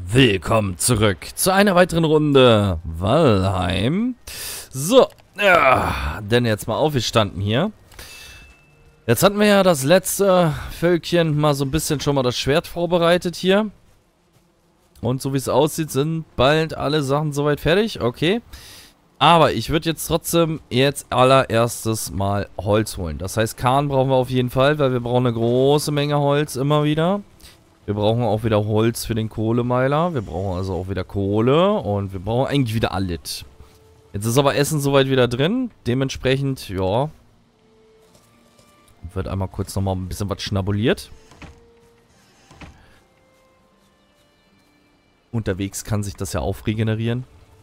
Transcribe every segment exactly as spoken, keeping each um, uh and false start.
Willkommen zurück zu einer weiteren Runde Valheim. So, ja, denn jetzt mal aufgestanden hier. Jetzt hatten wir ja das letzte Völkchen mal so ein bisschen schon mal das Schwert vorbereitet hier. Und so wie es aussieht, sind bald alle Sachen soweit fertig. Okay. Aber ich würde jetzt trotzdem jetzt allererstes mal Holz holen. Das heißt, Kahn brauchen wir auf jeden Fall, weil wir brauchen eine große Menge Holz immer wieder. Wir brauchen auch wieder Holz für den Kohlemeiler. Wir brauchen also auch wieder Kohle. Und wir brauchen eigentlich wieder alles. Jetzt ist aber Essen soweit wieder drin. Dementsprechend, ja. Wird einmal kurz nochmal ein bisschen was schnabuliert. Unterwegs kann sich das ja aufregenerieren.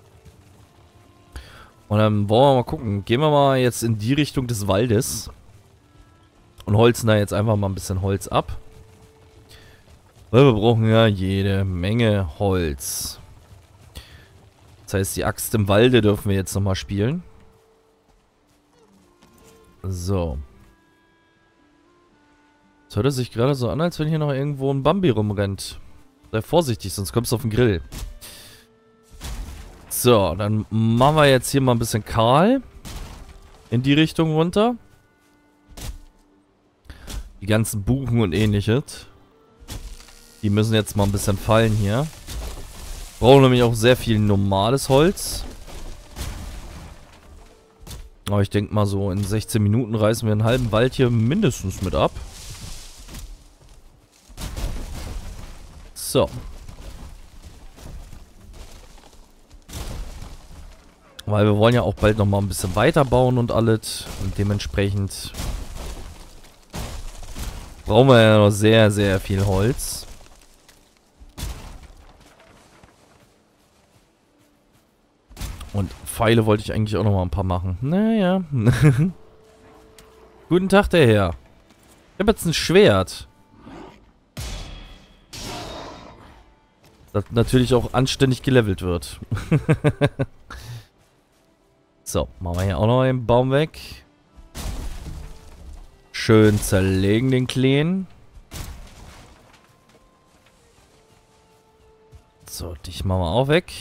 Und dann wollen wir mal gucken. Gehen wir mal jetzt in die Richtung des Waldes. Und holzen da jetzt einfach mal ein bisschen Holz ab. Weil wir brauchen ja jede Menge Holz. Das heißt, die Axt im Walde dürfen wir jetzt nochmal spielen. So. Es hört sich gerade so an, als wenn hier noch irgendwo ein Bambi rumrennt. Sei vorsichtig, sonst kommst du auf den Grill. So, dann machen wir jetzt hier mal ein bisschen kahl. In die Richtung runter. Die ganzen Buchen und ähnliches. Die müssen jetzt mal ein bisschen fallen hier. Brauchen nämlich auch sehr viel normales Holz. Aber ich denke mal so in sechzehn Minuten reißen wir einen halben Wald hier mindestens mit ab. So. Weil wir wollen ja auch bald nochmal ein bisschen weiterbauen und alles. Und dementsprechend brauchen wir ja noch sehr, sehr viel Holz. Und Pfeile wollte ich eigentlich auch noch mal ein paar machen. Naja. Guten Tag, der Herr. Ich habe jetzt ein Schwert. Das natürlich auch anständig gelevelt wird. So, machen wir hier auch noch einen Baum weg. Schön zerlegen den Kleen. So, dich machen wir auch weg.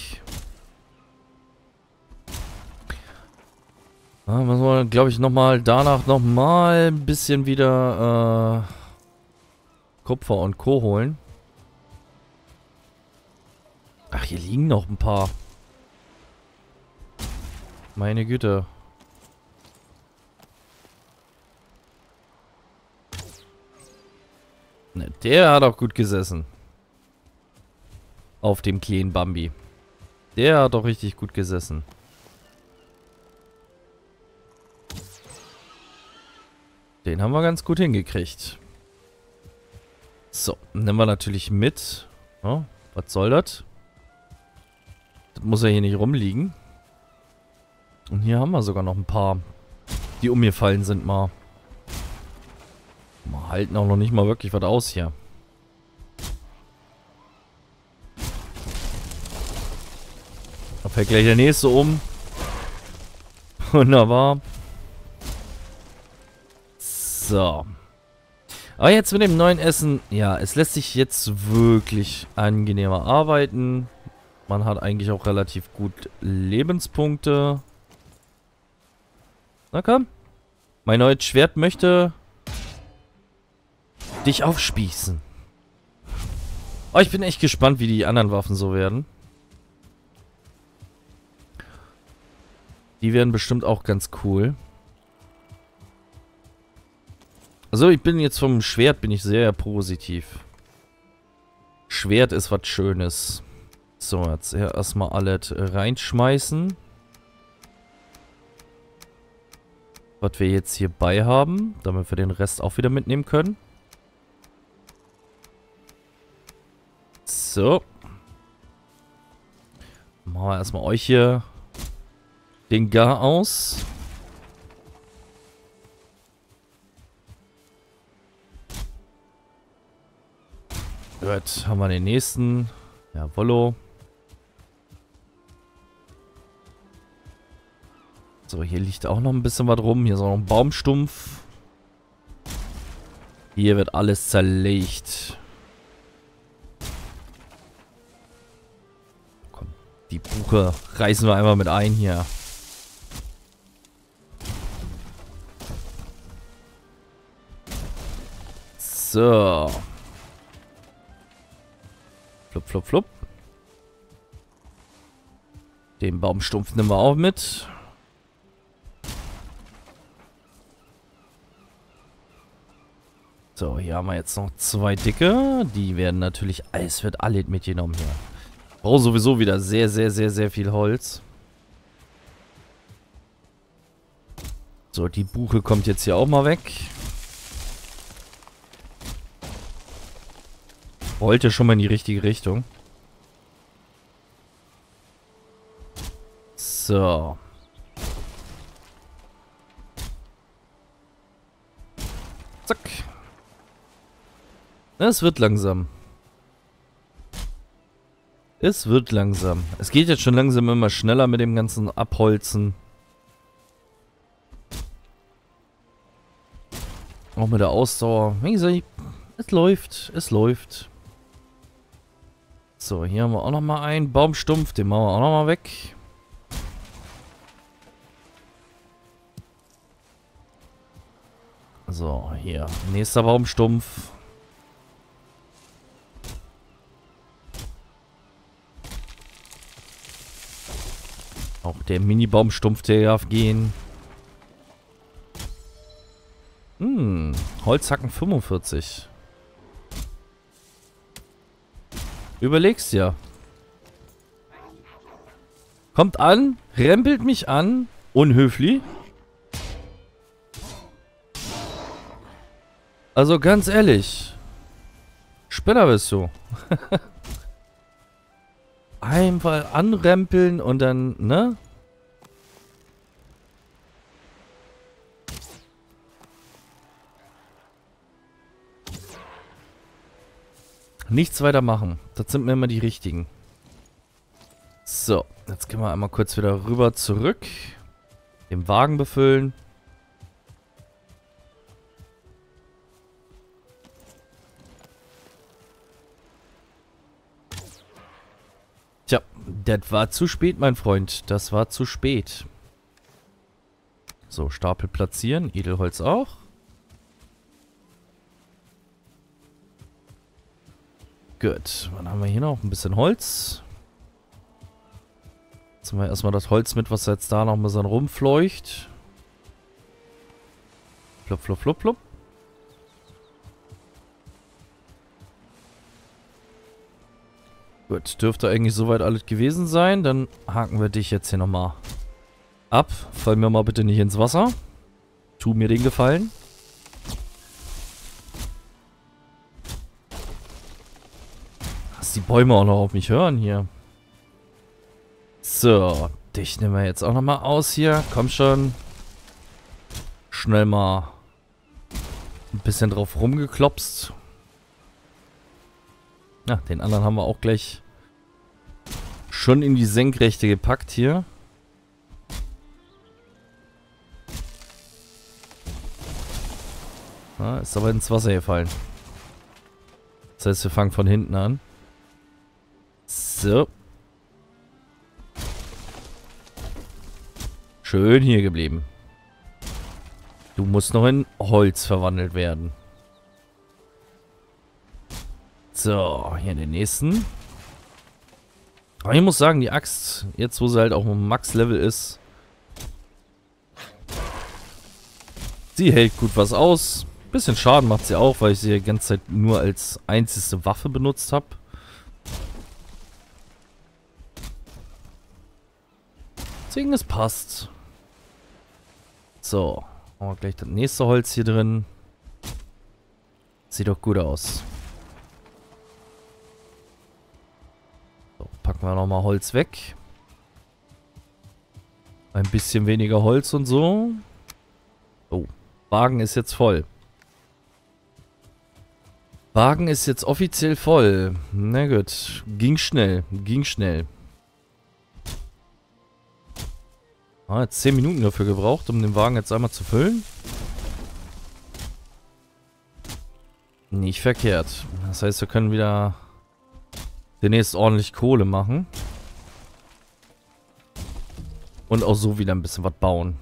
Da müssen wir, glaube ich, nochmal danach nochmal ein bisschen wieder äh, Kupfer und Co. holen. Ach, hier liegen noch ein paar. Meine Güte. Ne, der hat auch gut gesessen. Auf dem kleinen Bambi. Der hat doch richtig gut gesessen. Den haben wir ganz gut hingekriegt. So, nehmen wir natürlich mit. Ja, was soll das? Das muss ja hier nicht rumliegen. Und hier haben wir sogar noch ein paar, die umgefallen sind mal. Wir halten auch noch nicht mal wirklich was aus hier. Da fällt gleich der nächste um. Wunderbar. So. Aber jetzt mit dem neuen Essen, ja, es lässt sich jetzt wirklich angenehmer arbeiten. Man hat eigentlich auch relativ gut Lebenspunkte. Na komm. Mein neues Schwert möchte dich aufspießen. Oh, ich bin echt gespannt, wie die anderen Waffen so werden. Die werden bestimmt auch ganz cool. Also ich bin jetzt vom Schwert bin ich sehr positiv. Schwert ist was Schönes. So, jetzt erstmal alles reinschmeißen. Was wir jetzt hierbei haben, damit wir den Rest auch wieder mitnehmen können. So. Machen wir erstmal euch hier den Gar aus. Gut, haben wir den nächsten. Jawollo. So, hier liegt auch noch ein bisschen was rum. Hier ist auch noch ein Baumstumpf. Hier wird alles zerlegt. Die Buche reißen wir einmal mit ein hier. So. Flupp, flupp, flupp. Den Baumstumpf nehmen wir auch mit. So, hier haben wir jetzt noch zwei dicke. Die werden natürlich... Es wird alles mitgenommen hier. Ich brauche sowieso wieder sehr, sehr, sehr, sehr viel Holz. So, die Buche kommt jetzt hier auch mal weg. Wollte schon mal in die richtige Richtung. So. Zack. Es wird langsam. Es wird langsam. Es geht jetzt schon langsam immer schneller mit dem ganzen Abholzen. Auch mit der Ausdauer. Wie gesagt, es läuft. Es läuft. So, hier haben wir auch nochmal einen Baumstumpf. Den machen wir auch nochmal weg. So, hier. Nächster Baumstumpf. Auch der Mini-Baumstumpf, der darf gehen. Hm, Holzhacken fünfundvierzig. Überlegst ja. Kommt an, rempelt mich an. Unhöflich. Also ganz ehrlich. Spinner bist du. Einfach anrempeln und dann, ne? Nichts weiter machen. Das sind mir immer die richtigen. So, jetzt gehen wir einmal kurz wieder rüber zurück. Den Wagen befüllen. Tja, das war zu spät, mein Freund. Das war zu spät. So, Stapel platzieren. Edelholz auch. Gut, dann haben wir hier noch ein bisschen Holz. Jetzt haben wir erstmal das Holz mit, was jetzt da noch ein bisschen rumfleucht. Flupp, flupp, flupp, flupp. Gut, dürfte eigentlich soweit alles gewesen sein. Dann haken wir dich jetzt hier nochmal ab. Fall mir mal bitte nicht ins Wasser. Tu mir den Gefallen. Dass die Bäume auch noch auf mich hören hier. So, dich nehmen wir jetzt auch nochmal aus hier. Komm schon. Schnell mal ein bisschen drauf rumgeklopst. Ja, den anderen haben wir auch gleich schon in die Senkrechte gepackt hier. Ja, ist aber ins Wasser gefallen. Das heißt, wir fangen von hinten an. So. Schön hier geblieben. Du musst noch in Holz verwandelt werden. So, hier den nächsten. Aber ich muss sagen, die Axt, jetzt wo sie halt auch im Max-Level ist, sie hält gut was aus. Bisschen Schaden macht sie auch, weil ich sie die ganze Zeit nur als einzige Waffe benutzt habe. Deswegen, es passt. So, haben wir gleich das nächste Holz hier drin. Sieht doch gut aus. So, packen wir nochmal Holz weg. Ein bisschen weniger Holz und so. Oh, Wagen ist jetzt voll. Wagen ist jetzt offiziell voll. Na gut, ging schnell, ging schnell. Ah, jetzt zehn Minuten dafür gebraucht, um den Wagen jetzt einmal zu füllen. Nicht verkehrt. Das heißt, wir können wieder demnächst ordentlich Kohle machen. Und auch so wieder ein bisschen was bauen.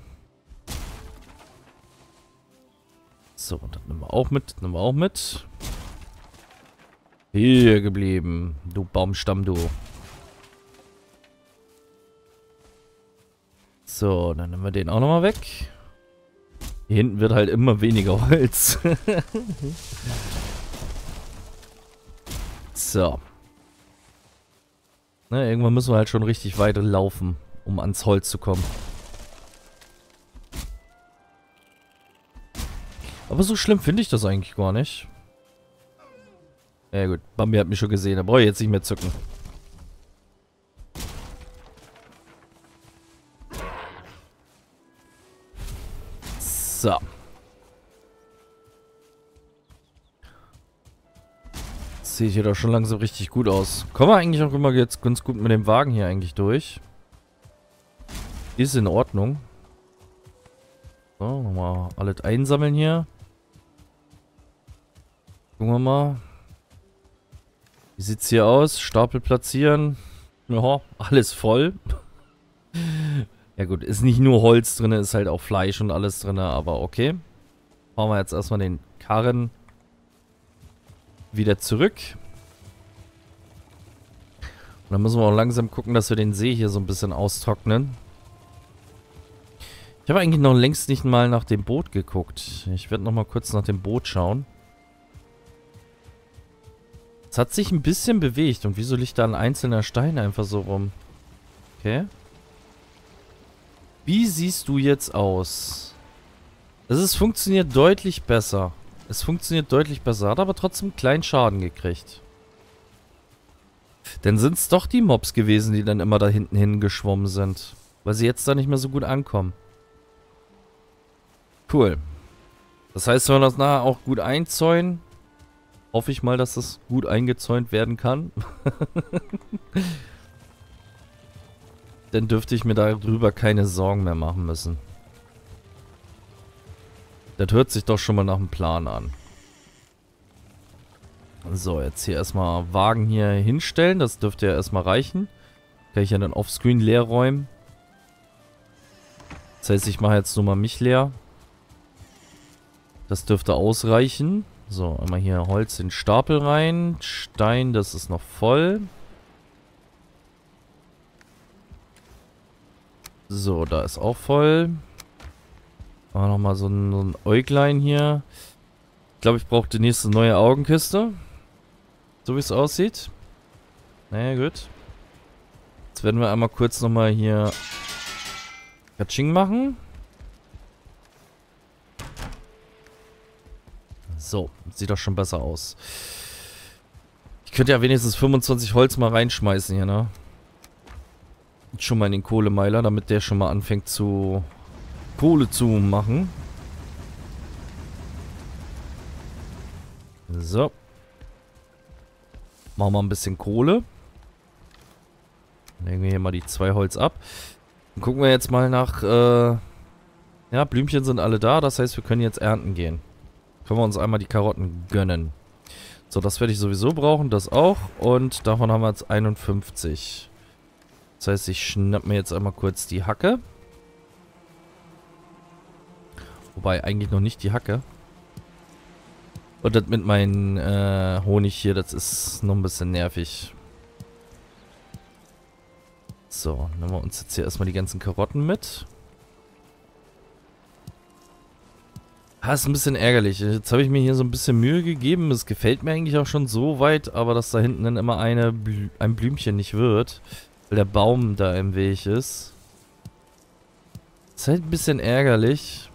So, das nehmen wir auch mit. Das nehmen wir auch mit. Hier geblieben. Du Baumstamm, du. So, dann nehmen wir den auch nochmal weg. Hier hinten wird halt immer weniger Holz. So. Ne, irgendwann müssen wir halt schon richtig weit laufen, um ans Holz zu kommen. Aber so schlimm finde ich das eigentlich gar nicht. Ja gut, Bambi hat mich schon gesehen, da brauche ich jetzt nicht mehr zücken. So. Das sieht hier doch schon langsam richtig gut aus. Kommen wir eigentlich auch immer jetzt ganz gut mit dem Wagen hier eigentlich durch. Ist in Ordnung. So, nochmal alles einsammeln hier. Gucken wir mal. Wie sieht's hier aus? Stapel platzieren. Ja, alles voll. Ja gut, ist nicht nur Holz drin, ist halt auch Fleisch und alles drin, aber okay. Fahren wir jetzt erstmal den Karren wieder zurück. Und dann müssen wir auch langsam gucken, dass wir den See hier so ein bisschen austrocknen. Ich habe eigentlich noch längst nicht mal nach dem Boot geguckt. Ich werde noch mal kurz nach dem Boot schauen. Es hat sich ein bisschen bewegt. Und wieso liegt da ein einzelner Stein einfach so rum? Okay. Wie siehst du jetzt aus? Es ist, funktioniert deutlich besser. Es funktioniert deutlich besser. Hat aber trotzdem einen kleinen Schaden gekriegt. Dann sind es doch die Mobs gewesen, die dann immer da hinten hingeschwommen sind. Weil sie jetzt da nicht mehr so gut ankommen. Cool. Das heißt, wenn wir das nachher auch gut einzäunen, hoffe ich mal, dass das gut eingezäunt werden kann. Dann dürfte ich mir darüber keine Sorgen mehr machen müssen. Das hört sich doch schon mal nach einem Plan an. So, jetzt hier erstmal Wagen hier hinstellen. Das dürfte ja erstmal reichen. Kann ich ja dann offscreen leer räumen. Das heißt, ich mache jetzt nur mal mich leer. Das dürfte ausreichen. So, einmal hier Holz in den Stapel rein. Stein, das ist noch voll. So, da ist auch voll. Aber nochmal so ein, so ein Äuglein hier. Ich glaube, ich brauche die nächste neue Augenkiste. So wie es aussieht. Naja, gut. Jetzt werden wir einmal kurz nochmal hier Katsching machen. So, sieht doch schon besser aus. Ich könnte ja wenigstens fünfundzwanzig Holz mal reinschmeißen hier, ne? Schon mal in den Kohlemeiler, damit der schon mal anfängt zu Kohle zu machen. So. Machen wir ein bisschen Kohle. Legen wir hier mal die zwei Holz ab. Dann gucken wir jetzt mal nach... Äh ja, Blümchen sind alle da. Das heißt, wir können jetzt ernten gehen. Können wir uns einmal die Karotten gönnen. So, das werde ich sowieso brauchen. Das auch. Und davon haben wir jetzt einundfünfzig. Das heißt, ich schnapp mir jetzt einmal kurz die Hacke. Wobei, eigentlich noch nicht die Hacke. Und das mit meinem äh, Honig hier, das ist noch ein bisschen nervig. So, nehmen wir uns jetzt hier erstmal die ganzen Karotten mit. Ah, ist ein bisschen ärgerlich. Jetzt habe ich mir hier so ein bisschen Mühe gegeben. Es gefällt mir eigentlich auch schon so weit, aber dass da hinten dann immer eine Blü ein Blümchen nicht wird. Weil der Baum da im Weg ist. Ist halt ein bisschen ärgerlich.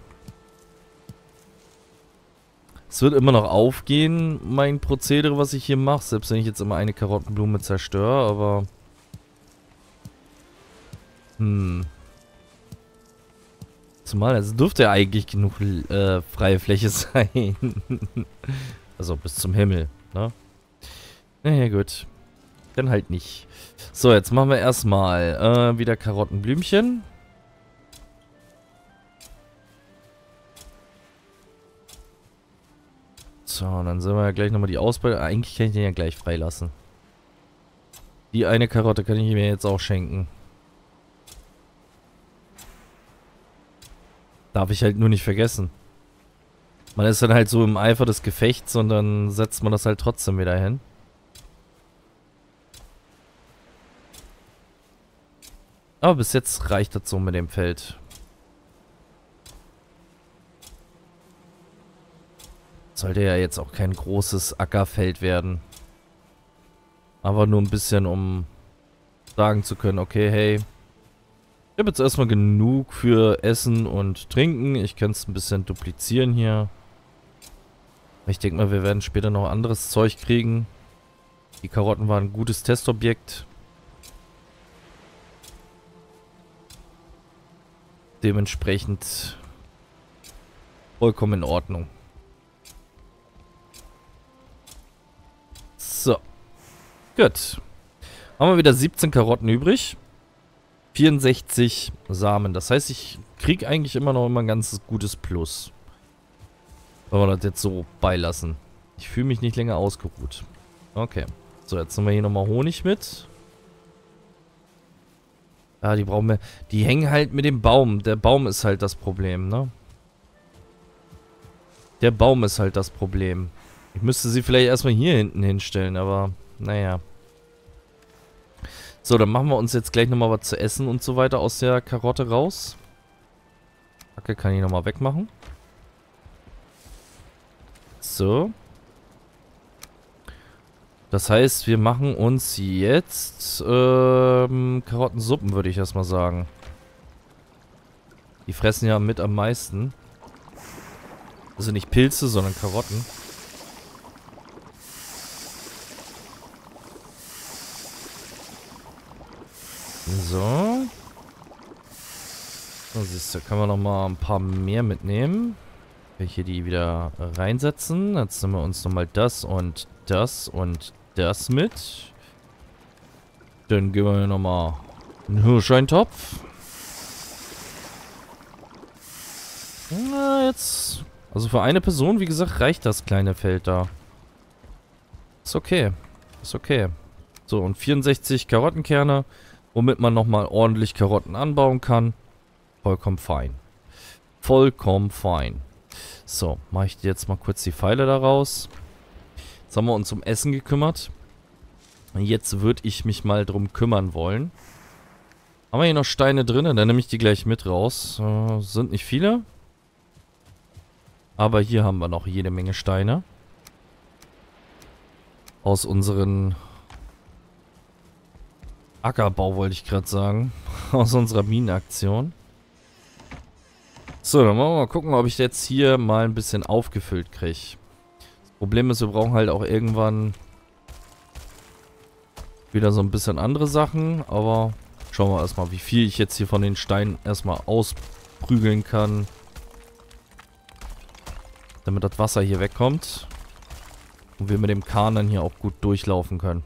Es wird immer noch aufgehen, mein Prozedere, was ich hier mache. Selbst wenn ich jetzt immer eine Karottenblume zerstöre, aber... Hm... Zumal, es dürfte ja eigentlich genug äh, freie Fläche sein. Also bis zum Himmel, ne? Naja, gut. Dann halt nicht. So, jetzt machen wir erstmal äh, wieder Karottenblümchen. So, und dann sehen wir ja gleich nochmal die Ausbeute. Eigentlich kann ich den ja gleich freilassen. Die eine Karotte kann ich mir jetzt auch schenken. Darf ich halt nur nicht vergessen. Man ist dann halt so im Eifer des Gefechts und dann setzt man das halt trotzdem wieder hin. Aber bis jetzt reicht das so mit dem Feld. Sollte ja jetzt auch kein großes Ackerfeld werden. Aber nur ein bisschen, um sagen zu können, okay, hey, ich habe jetzt erstmal genug für Essen und Trinken. Ich kann es ein bisschen duplizieren hier. Ich denke mal, wir werden später noch anderes Zeug kriegen. Die Karotten waren ein gutes Testobjekt. Dementsprechend vollkommen in Ordnung. So. Gut. Haben wir wieder siebzehn Karotten übrig. vierundsechzig Samen. Das heißt, ich kriege eigentlich immer noch immer ein ganz gutes Plus. Wenn wir das jetzt so beilassen. Ich fühle mich nicht länger ausgeruht. Okay. So, jetzt nehmen wir hier nochmal Honig mit. Ja, die brauchen wir. Die hängen halt mit dem Baum. Der Baum ist halt das Problem, ne? Der Baum ist halt das Problem. Ich müsste sie vielleicht erstmal hier hinten hinstellen, aber naja. So, dann machen wir uns jetzt gleich nochmal was zu essen und so weiter aus der Karotte raus. Hacke kann ich nochmal wegmachen. So. Das heißt, wir machen uns jetzt ähm, Karottensuppen, würde ich erstmal sagen. Die fressen ja mit am meisten. Also nicht Pilze, sondern Karotten. So. So, siehst du, können wir nochmal ein paar mehr mitnehmen. Hier die wieder reinsetzen. Jetzt nehmen wir uns nochmal das und das und das mit. Dann geben wir nochmal einen Hirscheintopf. Na, jetzt. Also für eine Person, wie gesagt, reicht das kleine Feld da. Ist okay. Ist okay. So, und vierundsechzig Karottenkerne, womit man nochmal ordentlich Karotten anbauen kann. Vollkommen fein. Vollkommen fein. So, mache ich jetzt mal kurz die Pfeile da raus. Jetzt haben wir uns um Essen gekümmert. Jetzt würde ich mich mal drum kümmern wollen. Haben wir hier noch Steine drin? Dann nehme ich die gleich mit raus. Äh, sind nicht viele. Aber hier haben wir noch jede Menge Steine. Aus unseren Ackerbau, wollte ich gerade sagen. Aus unserer Minenaktion. So, dann wollen wir mal gucken, ob ich jetzt hier mal ein bisschen aufgefüllt kriege. Das Problem ist, wir brauchen halt auch irgendwann wieder so ein bisschen andere Sachen. Aber schauen wir erstmal, wie viel ich jetzt hier von den Steinen erstmal ausprügeln kann. Damit das Wasser hier wegkommt. Und wir mit dem Kahn dann hier auch gut durchlaufen können.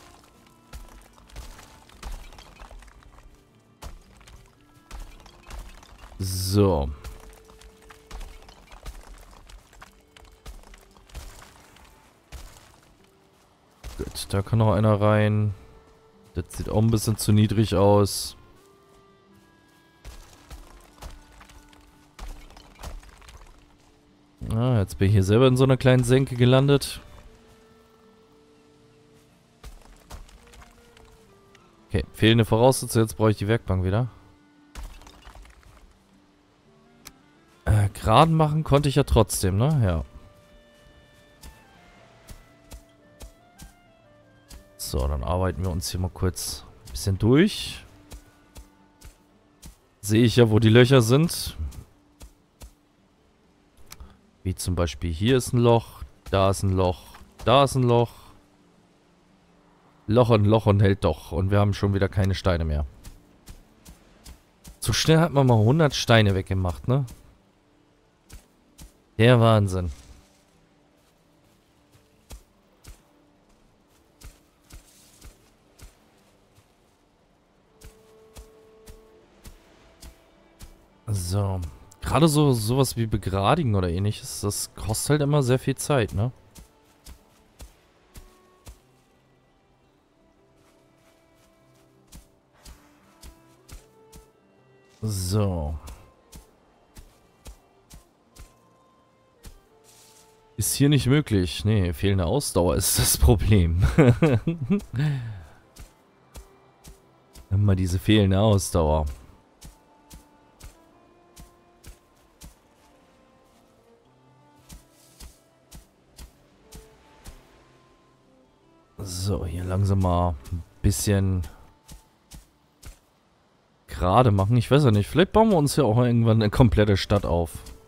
So. Gut, da kann noch einer rein. Das sieht auch ein bisschen zu niedrig aus. Ah, jetzt bin ich hier selber in so einer kleinen Senke gelandet. Okay, fehlende Voraussetzung. Jetzt brauche ich die Werkbank wieder. Äh, geraden machen konnte ich ja trotzdem, ne? Ja. So, dann arbeiten wir uns hier mal kurz ein bisschen durch. Sehe ich ja, wo die Löcher sind. Wie zum Beispiel hier ist ein Loch, da ist ein Loch, da ist ein Loch. Loch und Loch und hält doch. Und wir haben schon wieder keine Steine mehr. So schnell hat man mal hundert Steine weggemacht, ne? Der Wahnsinn. So. Gerade so sowas wie Begradigen oder ähnliches, das kostet halt immer sehr viel Zeit, ne? So. Ist hier nicht möglich. Nee, fehlende Ausdauer ist das Problem. Immer diese fehlende Ausdauer. So, hier langsam mal ein bisschen gerade machen. Ich weiß ja nicht, vielleicht bauen wir uns ja auch irgendwann eine komplette Stadt auf.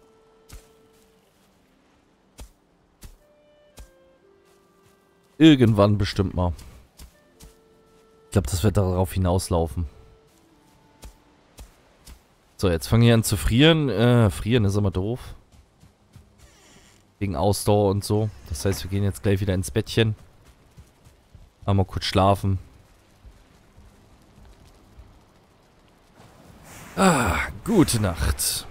Irgendwann bestimmt mal. Ich glaube, das wird darauf hinauslaufen. So, jetzt fangen wir an zu frieren. Äh, frieren ist immer doof. Wegen Ausdauer und so. Das heißt, wir gehen jetzt gleich wieder ins Bettchen. Einmal kurz schlafen. Ah, gute Nacht.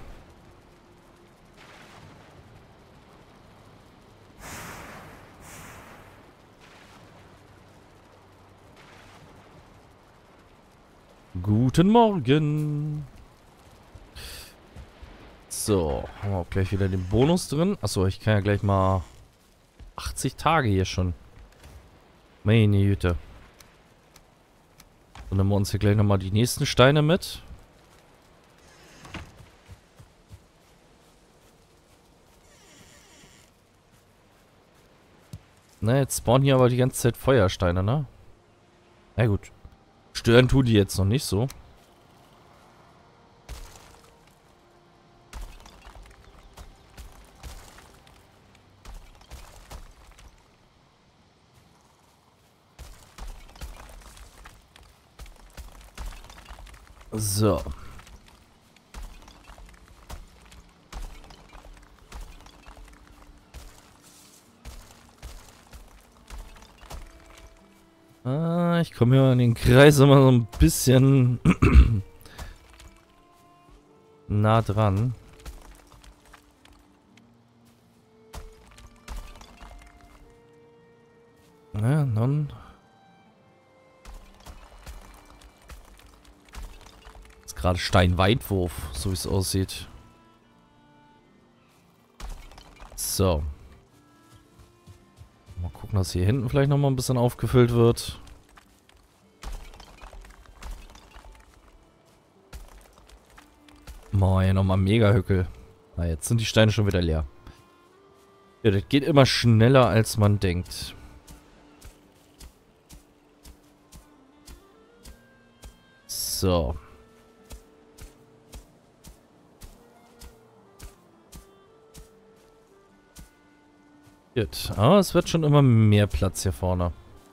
Guten Morgen. So, haben wir auch gleich wieder den Bonus drin. Achso, ich kann ja gleich mal achtzig Tage hier schon. Meine Güte. Dann nehmen wir uns hier gleich nochmal die nächsten Steine mit. Na, jetzt spawnen hier aber die ganze Zeit Feuersteine, ne? Na gut. Stören tun die jetzt noch nicht so. So. Ah, ich komme hier an den Kreis immer so ein bisschen nah dran. Ja, nun. Ist gerade Steinweitwurf, so wie es aussieht. So. Mal gucken, dass hier hinten vielleicht nochmal ein bisschen aufgefüllt wird. Moin, hier nochmal Mega-Hückel. Na, jetzt sind die Steine schon wieder leer. Ja, das geht immer schneller, als man denkt. So. Gut. Aber es wird schon immer mehr Platz hier vorne.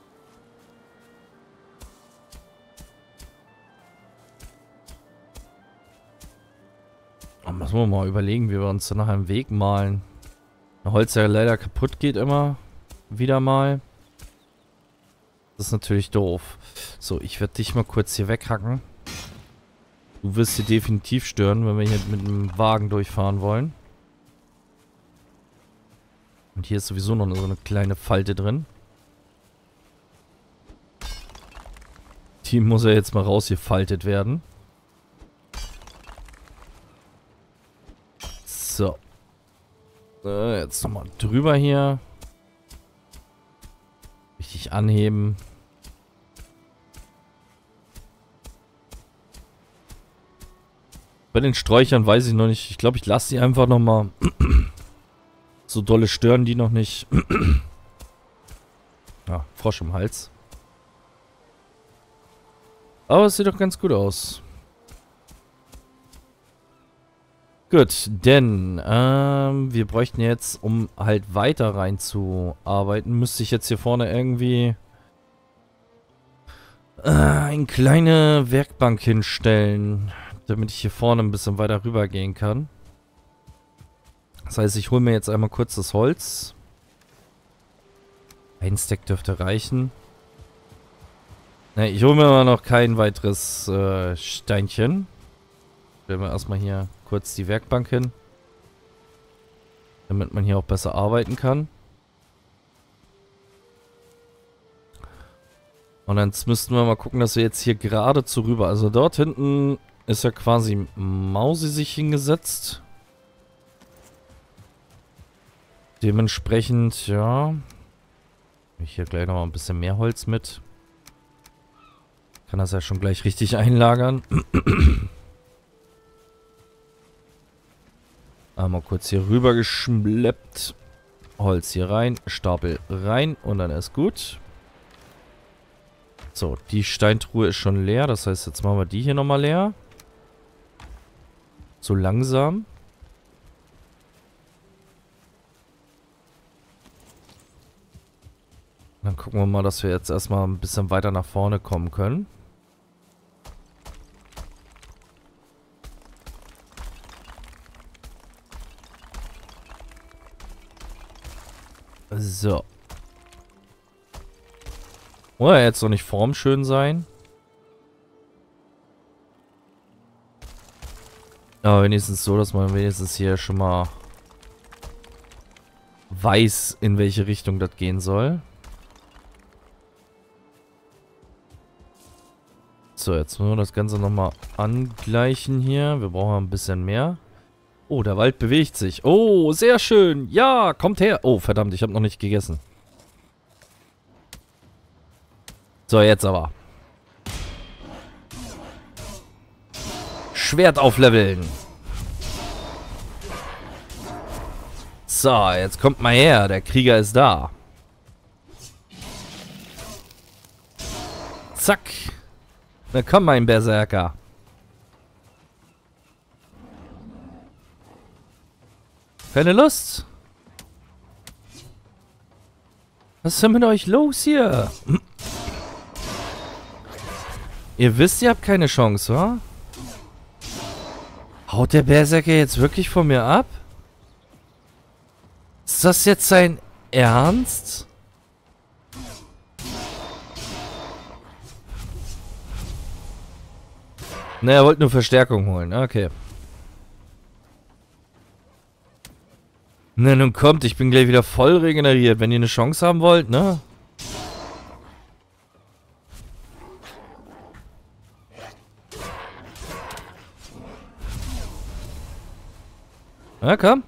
Müssen wir mal überlegen, wie wir uns dann nachher einen Weg malen. Holz ja leider kaputt geht immer. Wieder mal. Das ist natürlich doof. So, ich werde dich mal kurz hier weghacken. Du wirst hier definitiv stören, wenn wir hier mit dem Wagen durchfahren wollen. Und hier ist sowieso noch so eine kleine Falte drin. Die muss ja jetzt mal rausgefaltet werden. So. So, jetzt nochmal drüber hier. Richtig anheben. Bei den Sträuchern weiß ich noch nicht. Ich glaube, ich lasse sie einfach nochmal. So dolle stören die noch nicht. Ja, Frosch im Hals. Aber es sieht doch ganz gut aus. Gut, denn ähm, wir bräuchten jetzt, um halt weiter reinzuarbeiten, müsste ich jetzt hier vorne irgendwie äh, eine kleine Werkbank hinstellen, damit ich hier vorne ein bisschen weiter rüber gehen kann. Das heißt, ich hole mir jetzt einmal kurz das Holz. Ein Stack dürfte reichen. Ne, ich hole mir aber noch kein weiteres äh, Steinchen. Stellen wir erstmal hier kurz die Werkbank hin. Damit man hier auch besser arbeiten kann. Und dann müssten wir mal gucken, dass wir jetzt hier geradezu rüber... Also dort hinten ist ja quasi Mausi sich hingesetzt. Dementsprechend, ja. Nehme ich hier gleich nochmal ein bisschen mehr Holz mit. Kann das ja schon gleich richtig einlagern. Einmal kurz hier rüber geschleppt. Holz hier rein, Stapel rein und dann ist gut. So, die Steintruhe ist schon leer. Das heißt, jetzt machen wir die hier nochmal leer. So langsam. Dann gucken wir mal, dass wir jetzt erstmal ein bisschen weiter nach vorne kommen können. So. Muss ja jetzt noch nicht formschön sein. Aber wenigstens so, dass man wenigstens hier schon mal weiß, in welche Richtung das gehen soll. So, jetzt müssen wir das Ganze nochmal angleichen hier. Wir brauchen ein bisschen mehr. Oh, der Wald bewegt sich. Oh, sehr schön. Ja, kommt her. Oh, verdammt, ich habe noch nicht gegessen. So, jetzt aber. Schwert aufleveln. So, jetzt kommt mal her. Der Krieger ist da. Zack. Na komm, mein Berserker. Keine Lust? Was ist denn mit euch los hier? Ihr wisst, ihr habt keine Chance, wa? Haut der Berserker jetzt wirklich von mir ab? Ist das jetzt sein Ernst? Ne, er wollte nur Verstärkung holen. Okay. Na, nun kommt, ich bin gleich wieder voll regeneriert. Wenn ihr eine Chance haben wollt, ne? Na, komm.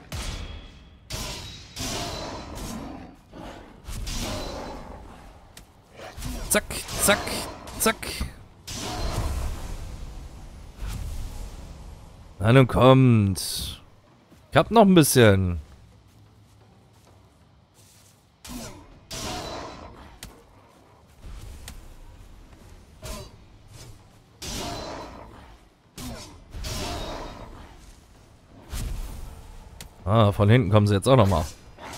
Zack, zack, zack. Na, nun kommt. Ich hab noch ein bisschen. Ah, von hinten kommen sie jetzt auch noch mal.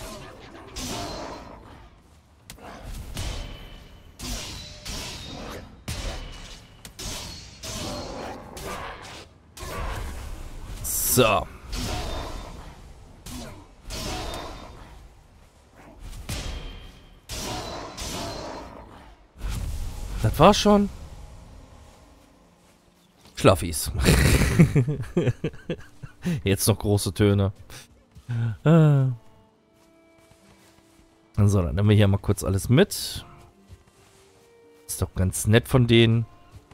So. Das war's schon. Schlaffis. Jetzt noch große Töne. Ah. So, dann nehmen wir hier mal kurz alles mit. Ist doch ganz nett von denen,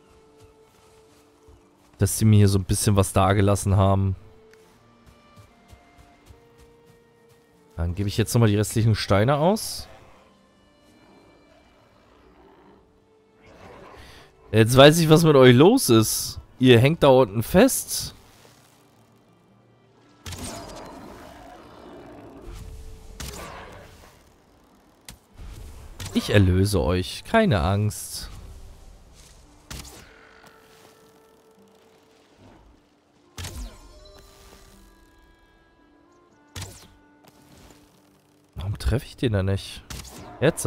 dass sie mir hier so ein bisschen was dagelassen haben. Dann gebe ich jetzt nochmal die restlichen Steine aus. Jetzt weiß ich, was mit euch los ist. Ihr hängt da unten fest. Ich erlöse euch. Keine Angst. Warum treffe ich den da nicht? Jetzt.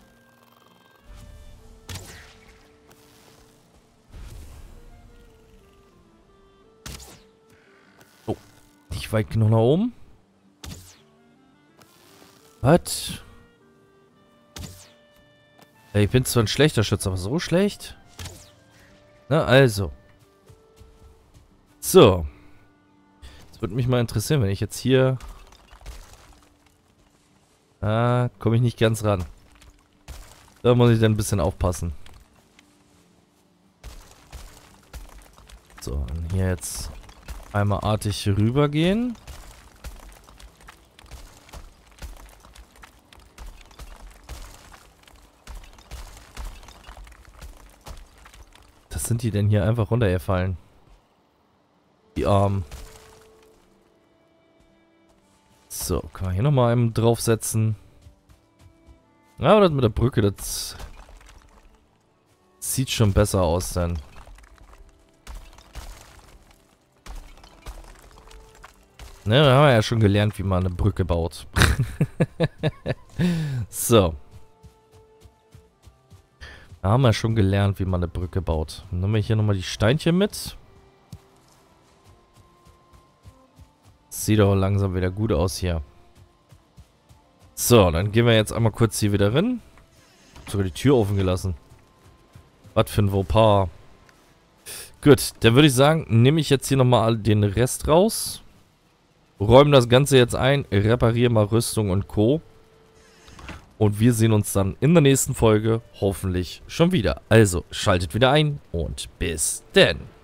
Oh. Nicht weit genug nach oben. Was? Ich bin zwar ein schlechter Schütze, aber so schlecht? Na, also. So. Das würde mich mal interessieren, wenn ich jetzt hier... Ah, komme ich nicht ganz ran. Da muss ich dann ein bisschen aufpassen. So, und hier jetzt einmal artig rübergehen. sind die denn hier einfach runtergefallen? Die Armen. So, kann man hier nochmal einen draufsetzen. Ja, aber das mit der Brücke, das sieht schon besser aus dann. Ne, da haben wir ja schon gelernt, wie man eine Brücke baut. So. Da haben wir schon gelernt, wie man eine Brücke baut. Dann nehmen wir hier nochmal die Steinchen mit. Sieht doch langsam wieder gut aus hier. So, dann gehen wir jetzt einmal kurz hier wieder rein. Sogar die Tür offen gelassen. Was für ein Fauxpas. Gut, dann würde ich sagen, nehme ich jetzt hier nochmal den Rest raus. Räumen das Ganze jetzt ein, reparieren mal Rüstung und Co. Und wir sehen uns dann in der nächsten Folge hoffentlich schon wieder. Also, schaltet wieder ein und bis denn.